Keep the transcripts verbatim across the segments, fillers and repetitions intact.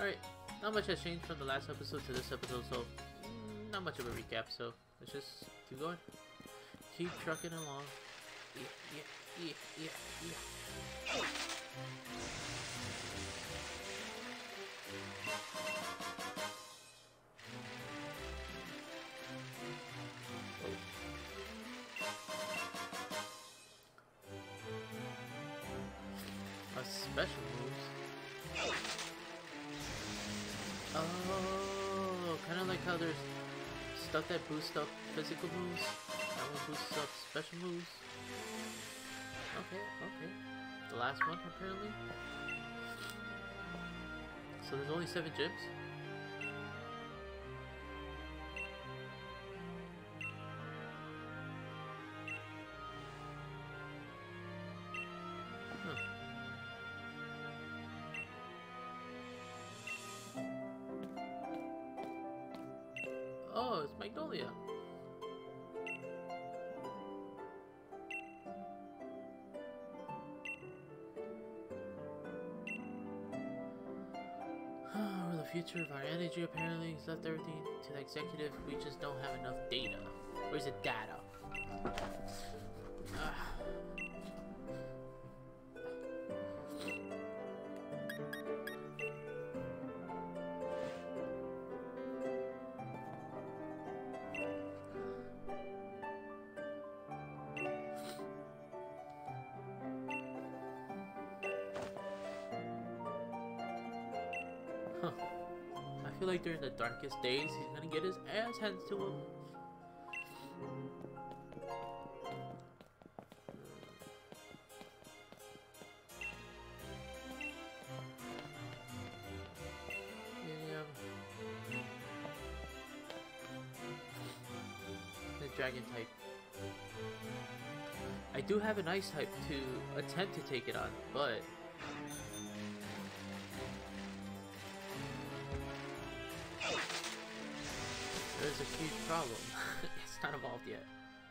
Alright, not much has changed from the last episode to this episode, so mm, not much of a recap, so let's just keep going. Keep trucking along. Yeah, yeah, yeah, yeah, yeah. A special moves. Oh, kind of like how there's stuff that boosts up physical moves. That one boosts up special moves. Okay, okay. The last one, apparently. So there's only seven gyms? Huh. Oh, it's Magnolia. We're the future of our energy, apparently. He's left everything to the executive. We just don't have enough data. Where's the data? Uh. Huh. I feel like during the darkest days, he's gonna get his ass handed to him. Yeah. The dragon type. I do have an ice type to attempt to take it on, but there's a huge problem. It's not evolved yet.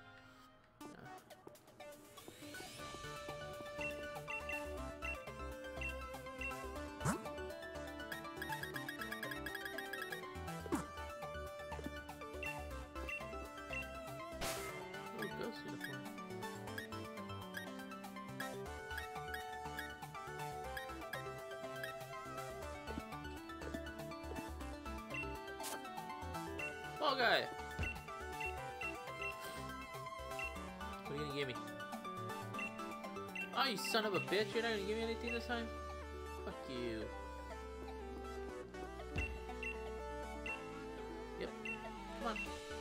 Oh, ghost uniform. Ball guy! What are you gonna give me? Oh, you son of a bitch! You're not gonna give me anything this time? Fuck you. Yep. Come on.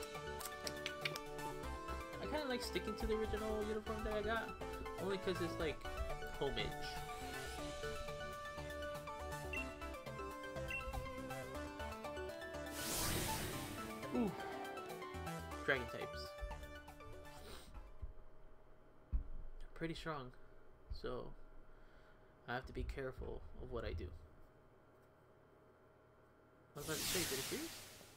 I kinda like sticking to the original uniform that I got. Only because it's like homage. Ooh. Dragon types. Pretty strong. So I have to be careful of what I do. I was about to say, did it freeze?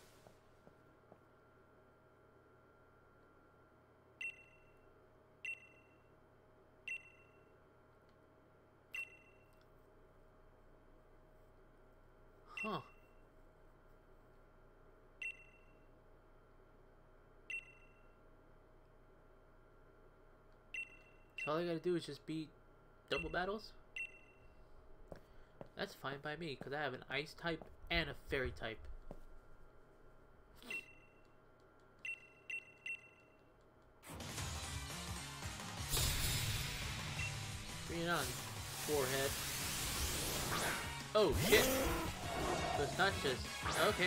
Huh. So all I gotta do is just beat double battles? That's fine by me, because I have an ice type and a fairy type. Bring it on, forehead. Oh shit! So it's not just... okay.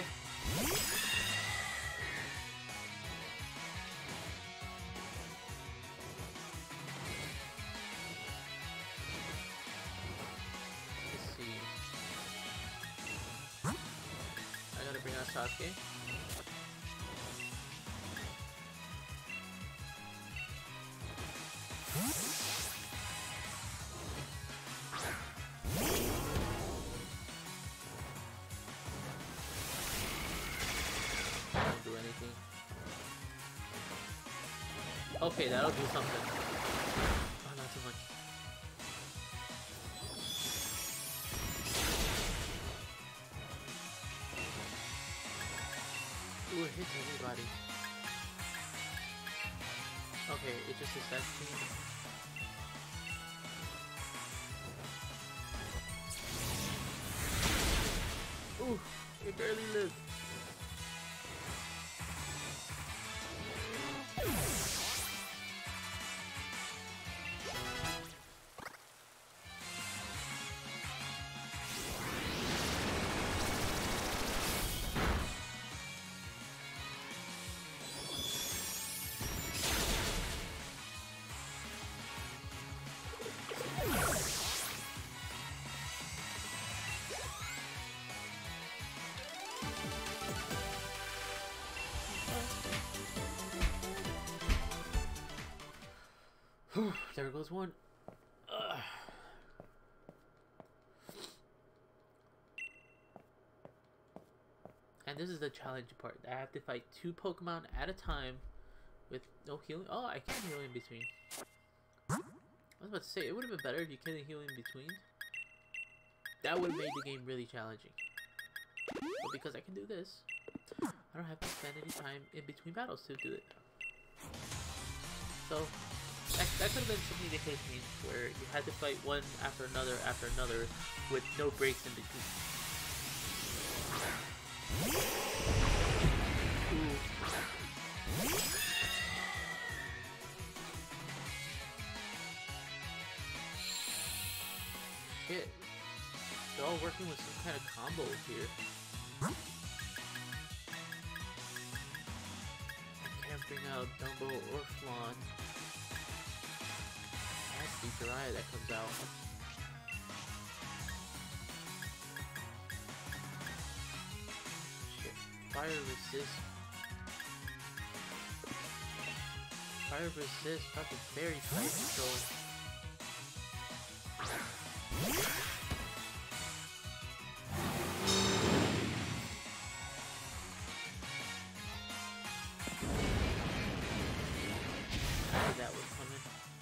Bring out Sasuke. Don't do anything. Okay, that'll do something. Oh, not too much. Ooh, it hits everybody. Okay, it just hits that team. Ooh, it barely lived. There goes one. Ugh. And this is the challenging part. I have to fight two Pokemon at a time with no healing. Oh, I can heal in between. I was about to say, it would have been better if you couldn't heal in between. That would have made the game really challenging. But because I can do this, I don't have to spend any time in between battles to do it. So, That, that could have been something to hit me, where you had to fight one after another after another with no breaks in between. Ooh. Shit. They're all working with some kind of combos here. I can't bring out Dumbo or Flan. Jiraiya that comes out. Shit. Fire resist. Fire resist. Fucking very tight control. I knew that was coming.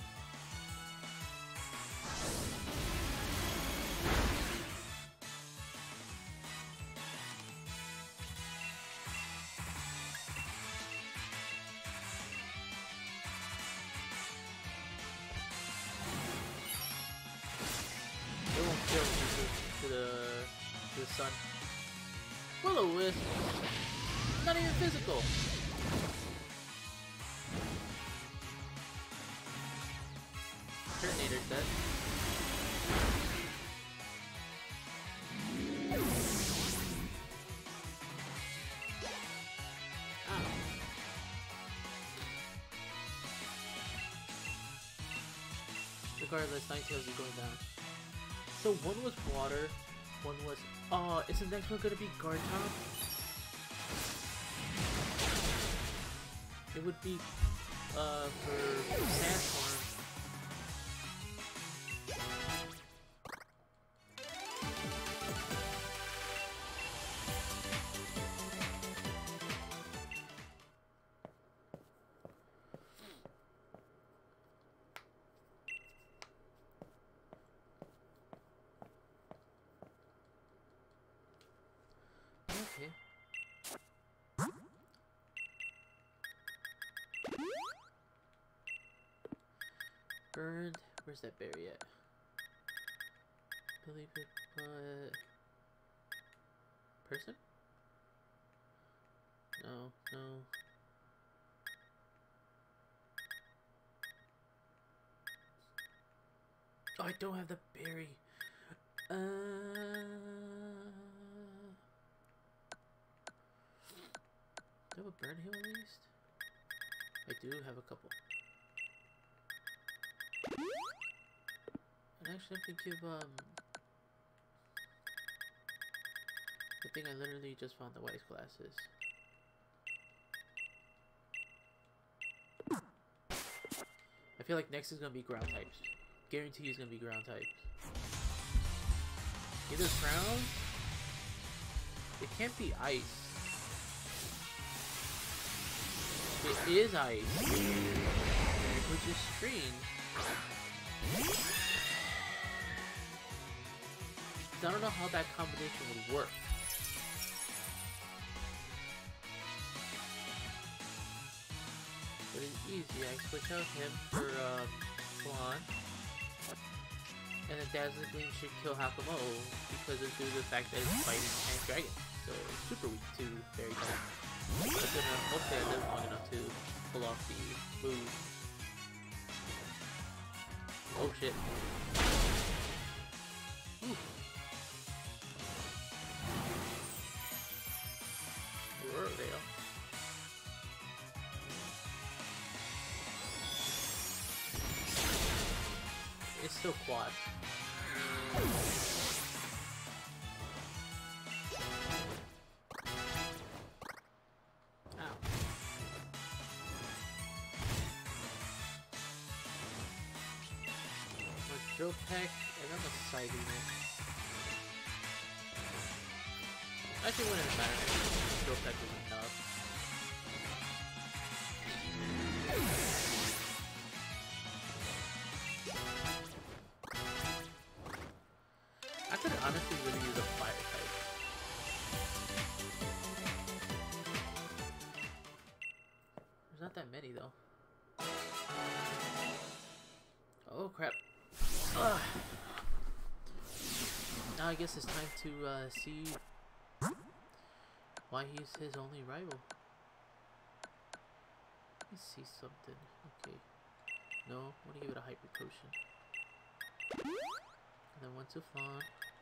To the, to the sun. Will-O-Wisp. Not even physical. Terminator's dead. Ow. Regardless, Ninetales is going down. So one was water, one was... Oh, is the next one gonna be Garchomp? It would be, uh, for Sandstorm. Okay. Burned. Where's that berry at? Believe it, but person? No, no. Oh, I don't have the berry. Uh. Do I have a burn heal at least? I do have a couple. And actually I'm thinking of, um... I think I literally just found the Wise Glasses. I feel like next is gonna be ground types. Guarantee it's gonna be ground types. Either ground... It can't be ice. It is ice, which is strange. I don't know how that combination would work. But it's easy. I switch out him for um, Flan. And then Dazzling Gleam should kill Hakumo because of due to the fact that it's fighting Tank Dragon. So it's super weak to Fairy Type. But then uh, hopefully I live long enough to pull off the move. Oh shit. Ooh. Where are they? It's still quad. Ow. My drill pack, and I'm a side unit. Actually, wouldn't matter. Drill pack is enough. I could honestly really use a fire type. There's not that many though. Oh crap. Ugh. Now I guess it's time to uh, see why he's his only rival. Let me see something. Okay. No, I want to give it a hyper potion. And then one to Fawn.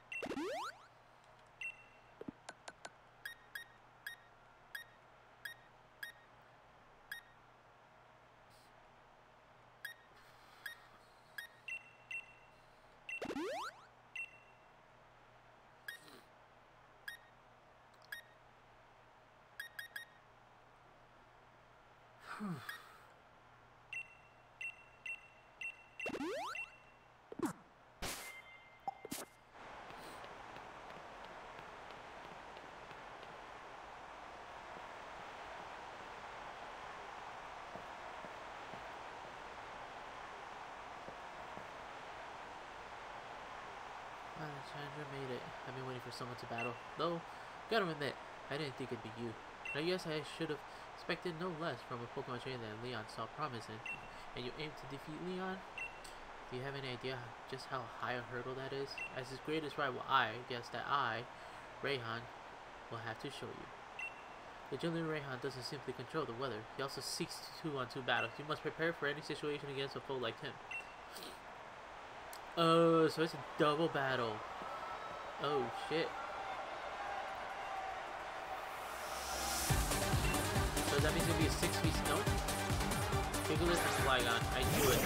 Challenger made it. I've been waiting for someone to battle. Though, gotta admit, I didn't think it'd be you. And I guess I should have expected no less from a Pokemon trainer than Leon saw promise in. And you aim to defeat Leon? Do you have any idea just how high a hurdle that is? As his greatest rival, I guess that I, Raihan, will have to show you. The Jolene Raihan doesn't simply control the weather. He also seeks two-on-two battles. You must prepare for any situation against a foe like him. Oh, so it's a double battle. Oh shit. So that means it'll be a six piece note? Gigalith and Flygon. I knew it.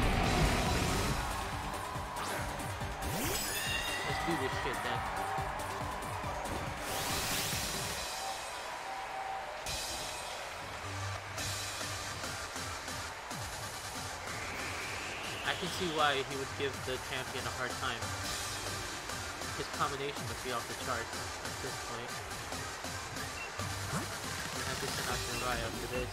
Let's do this shit then. I can see why he would give the champion a hard time. His combination must be off the charts at this point. We have to send out Shirai after this.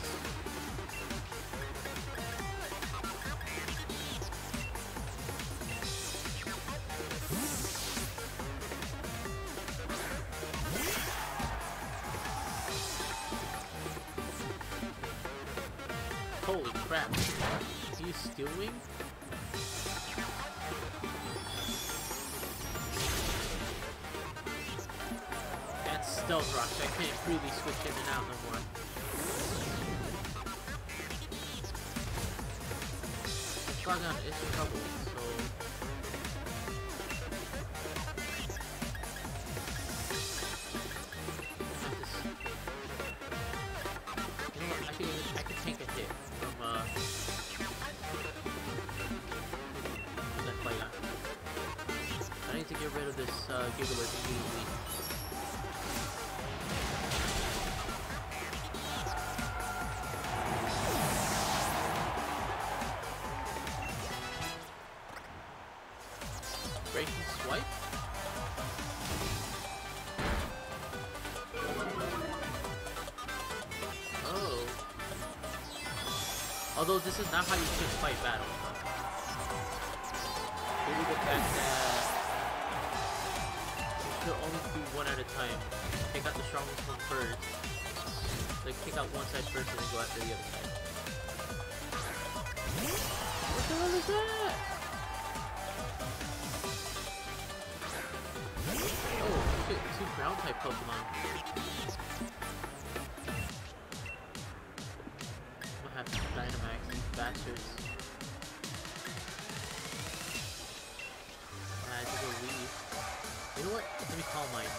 Holy crap. Is he Steel Wing? Stealth Rocks, I can't really switch in and out no more. Flygon is in trouble, so... You know what, I think I can tank a hit from, uh... from that Flygon. I need to get rid of this, uh, Gigalith immediately. Although this is not how you should fight battle. Due to the fact that you should only do one at a time. Take out the strongest one first. Like take out one side first and then go after the other side. What the hell is that? Oh shit, two ground type Pokemon. I'm gonna have to Dynamax these bastards. Ah, I think we'll leave. You know what? Let me call mine.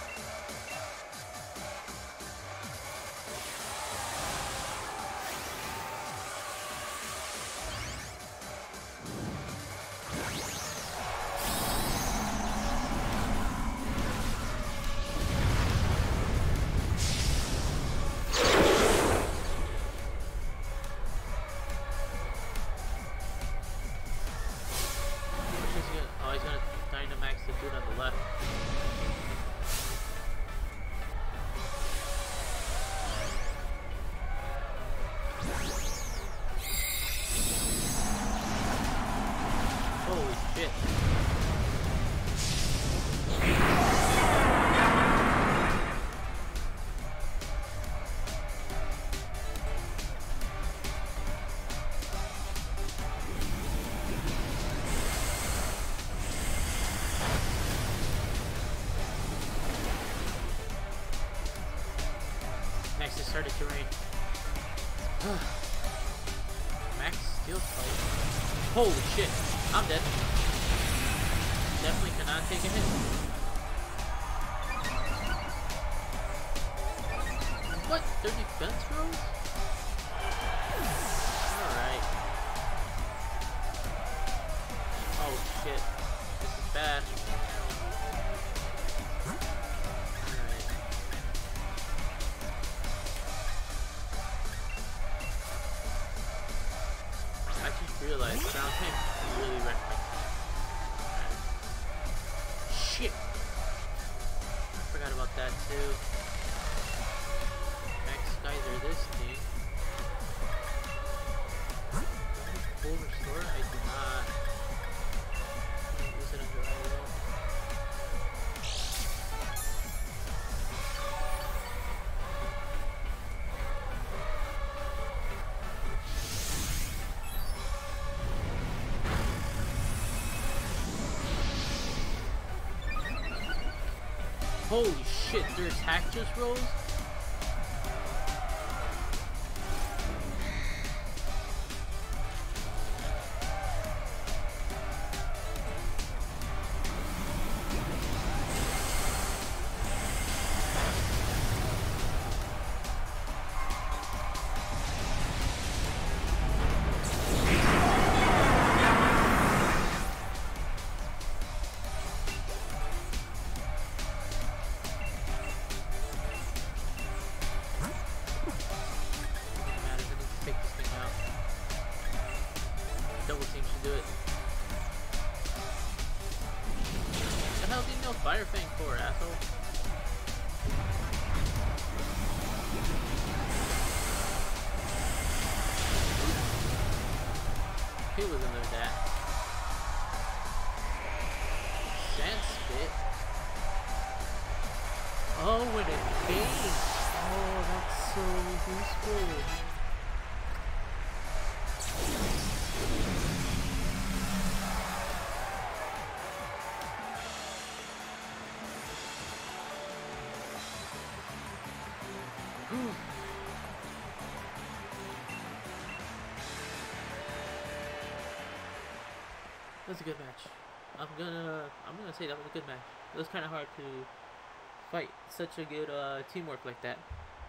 Max has started to rain. Max Steel Type. Holy shit! I'm dead. Definitely cannot take a hit. What? thirty defense rolls? Alright. Oh shit. This is bad. Realize ground tank really wrecked my right. Shit! I forgot about that too. Max Geyser this thing. Full restore? I do not. Use it under I O. Holy shit, their attack just rose? Fire Fang for, asshole. He was under that. Sand Spit. Oh, with a cage. Oh, that's so useful. That was a good match. I'm gonna I'm gonna say that was a good match. It was kind of hard to fight such a good uh, teamwork like that.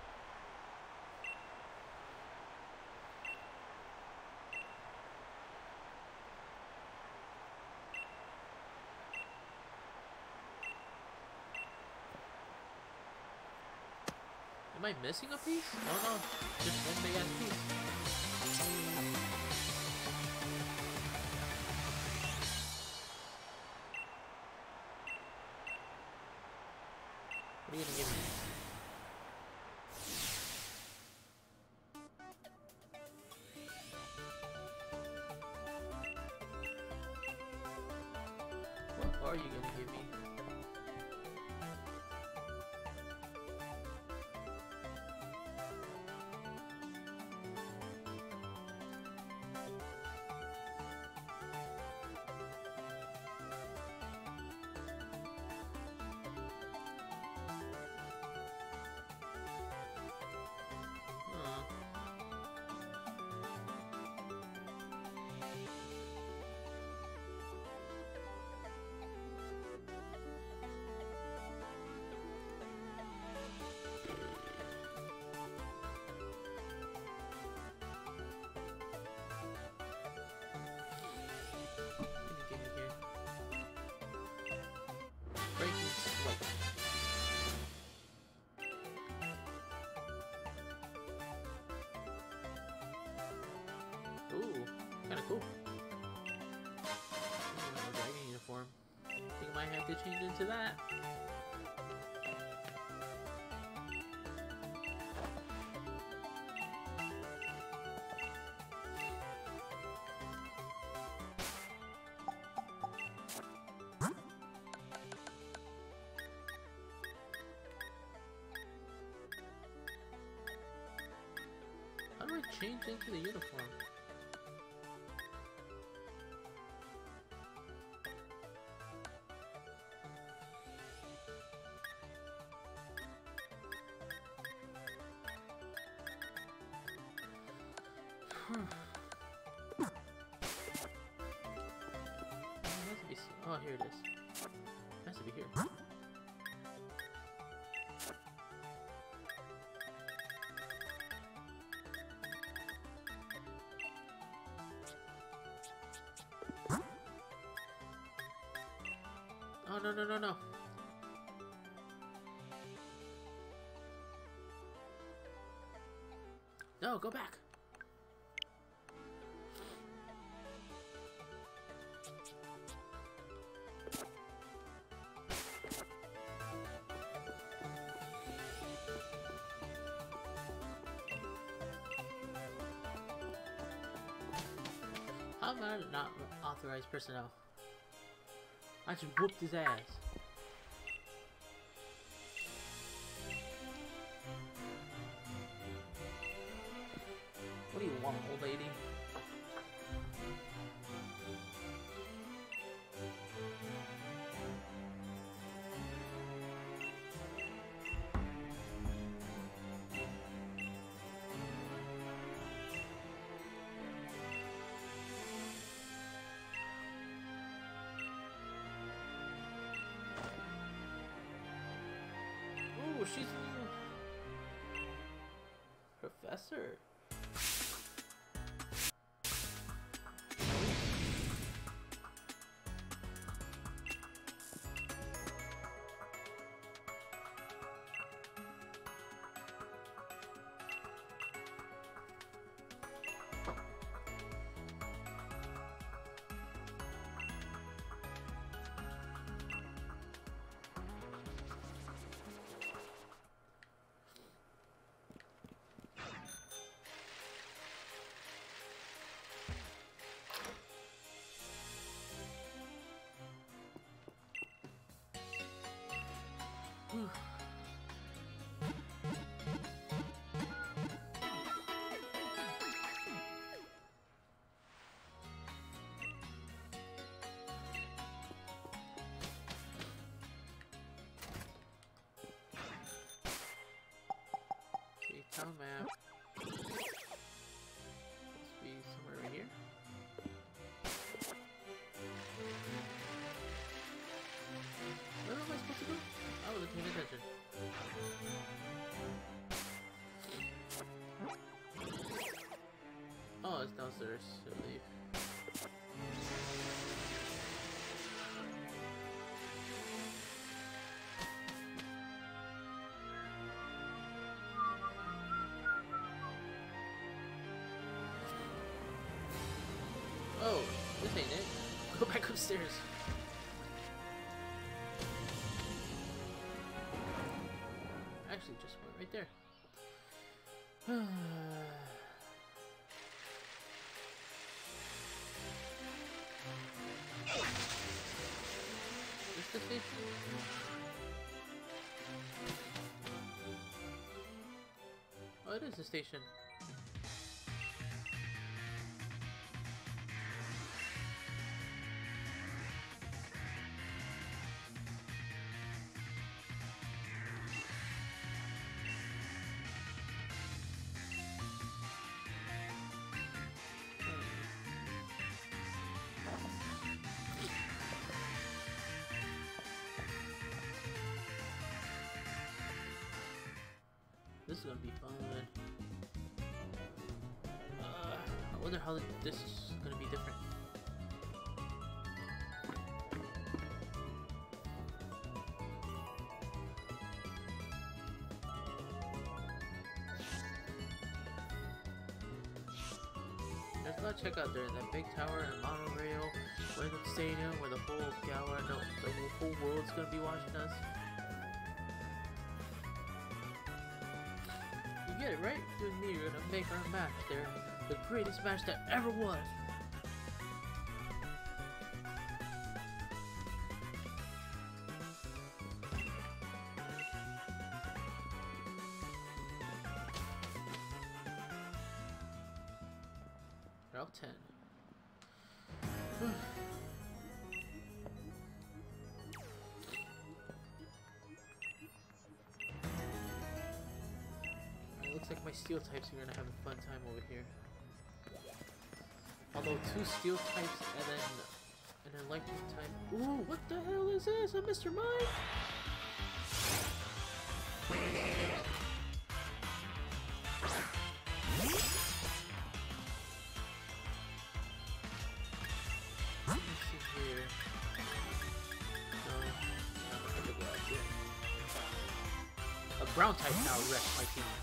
Am I missing a piece? Oh no, just one big ass piece. What are you gonna give me? What are you gonna give me? have to change into that. How do I change into the uniform? Oh, here it is. It has to be here. Oh, no, no, no, no. No, go back. How am I not authorized personnel? I just whooped his ass. What do you want, old lady? Oh, she's new. Professor. Whew. Okay, town map. Must be somewhere right here. Where am I supposed to go? I wasn't paying attention. Oh, it's downstairs, I believe. Oh, this ain't it. Go back upstairs. Actually, just went right there. Is this the station? Oh, it is the station. This is gonna be fun. Uh, I wonder how this is gonna be different. There's gotta check out there, that big tower and monorail, Wyndham Stadium, where the whole Gala, no, the whole world's gonna be watching us. You get it, right? You and me are gonna make our match there, the greatest match that ever was. Route ten. It looks like my steel types are gonna have a fun time over here. Although two steel types and then an electric type. Ooh, what the hell is this? A Mister Mime? Brown type now wrecks my team.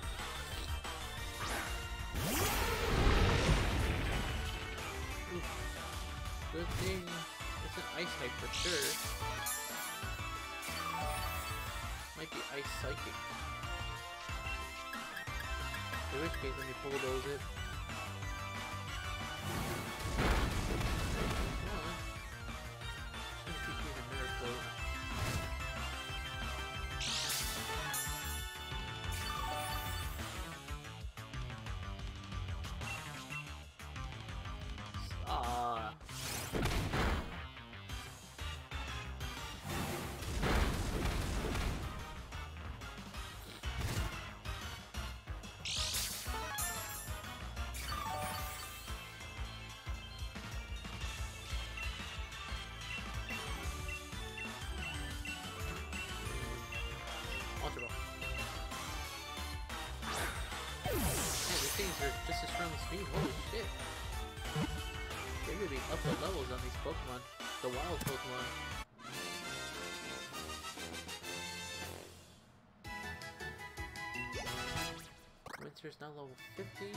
Oof. Good thing it's an ice type for sure. Might be ice psychic. In which case, let me bulldoze it. Come on. Shouldn't keep using mirror float. Things are just as strong as me. Holy shit. They really up the levels on these Pokemon. The wild Pokemon. Winter's now level fifty.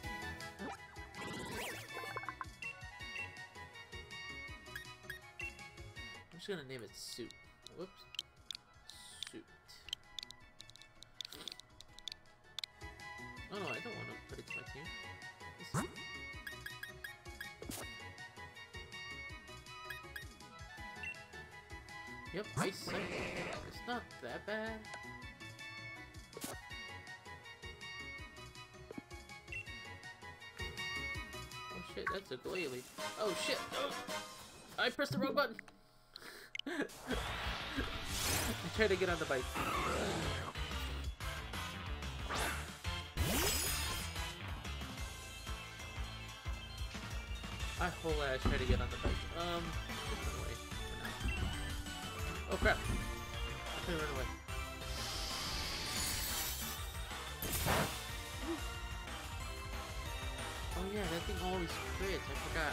I'm just gonna name it Suit. Whoops. Suit. Oh no, I don't want to put it to my team. This Yep, Ice Psychic. It's not that bad. Oh shit, that's a Glalie. Oh shit! Oh. I pressed the wrong button! I tried to get on the bike. I whole ass tried to get on the bike. Um, just run away for now. Oh crap! I couldn't run away. Oh yeah, that thing always crits. I forgot.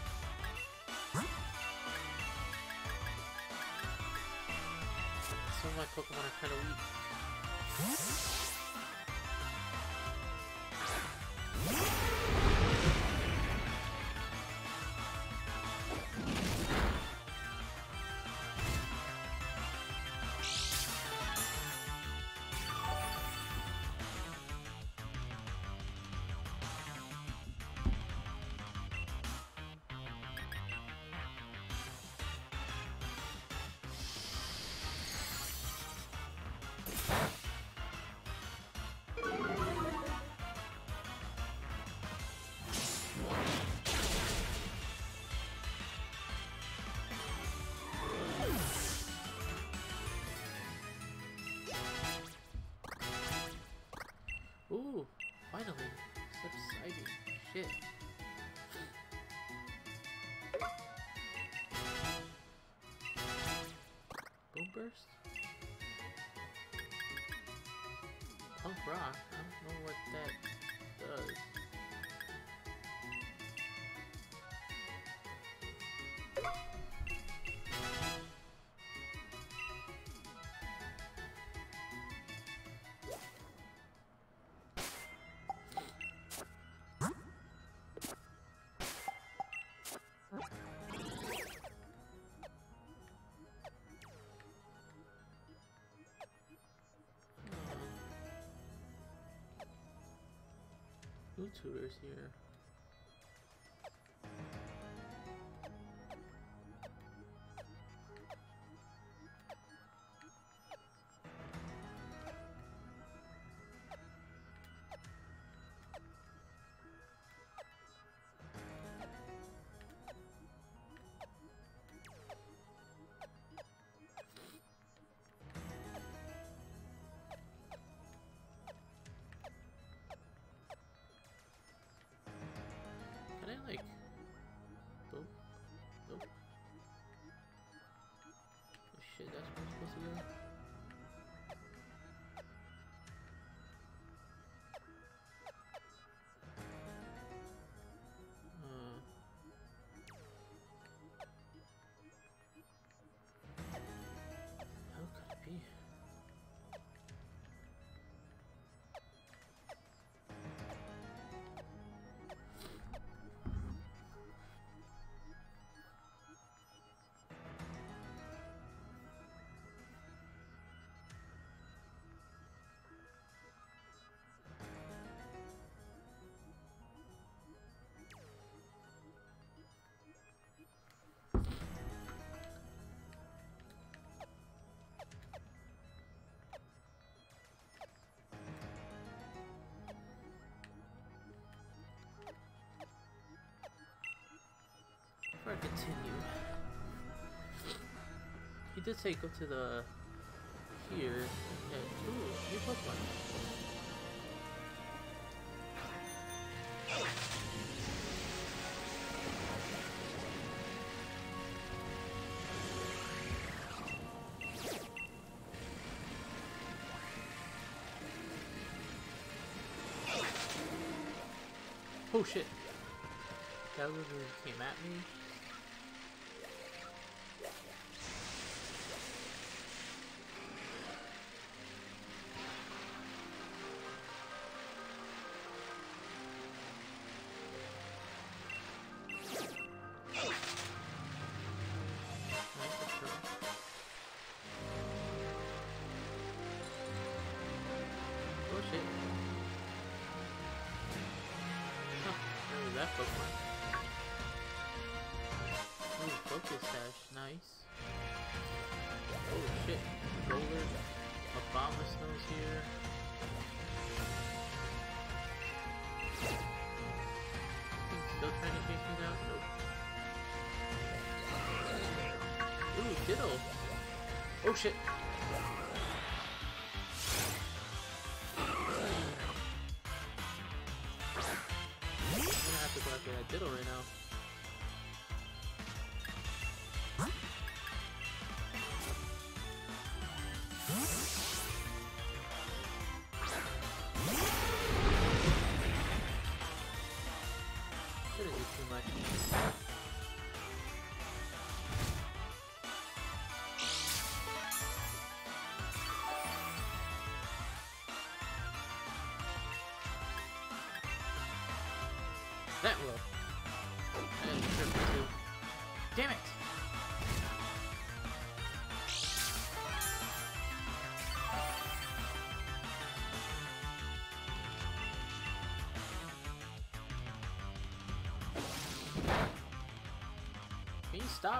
Some of my Pokemon are kind of weak. Ooh, finally, subsiding. Shit. Boom burst? Punk rock? I don't know what that does. two tutors here. Can I like boop? Nope. Oh shit, that's where I'm supposed to go? Uh how could it be? Before I continue, he did say go to the here. Yeah, ooh, new Pokemon. Oh shit! That literally came at me. Oh shit. Huh, where was that Pokemon? Ooh, Focus Sash, nice. Oh shit, Roller, Abomasnow's here. Still trying to chase me down? Nope. Ooh, Ditto! Oh shit! I'm gonna have to go after that Ditto right now. Shouldn't do too much. That will. I got the triple too. Damn it! Can you stop?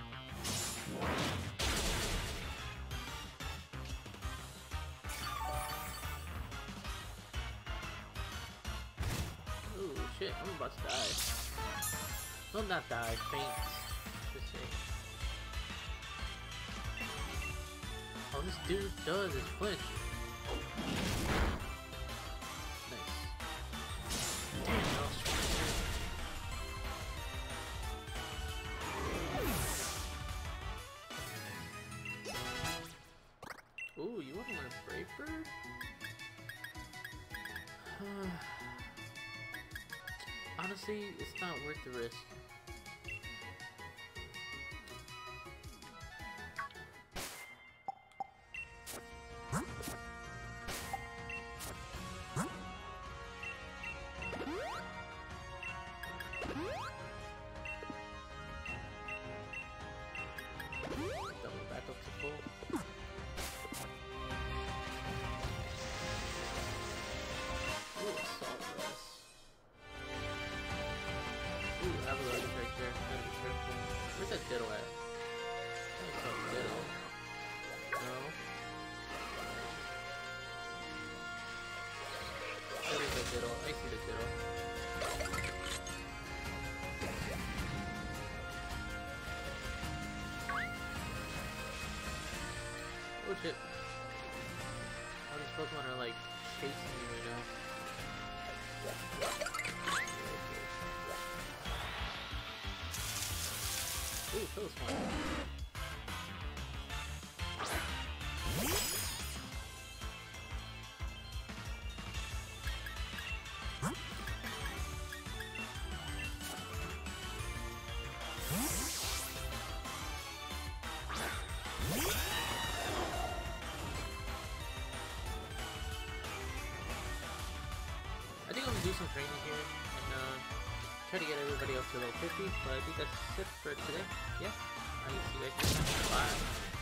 Ooh, shit, I'm about to die. Well, not die, faint. Just say. All this dude does is flinch. Nice. Damn, that was strong. Ooh, you wouldn't want a Brave Bird? Honestly, it's not worth the risk. Double back up to full. Ooh, Assault Vest. I see the kiddo. Oh shit. All these Pokemon are like chasing me right now. Ooh, Philosmon. I think I'm gonna do some training here and uh, try to get everybody up to level fifty, but I think that's it for today. Yeah, I'll see you guys next time. Bye.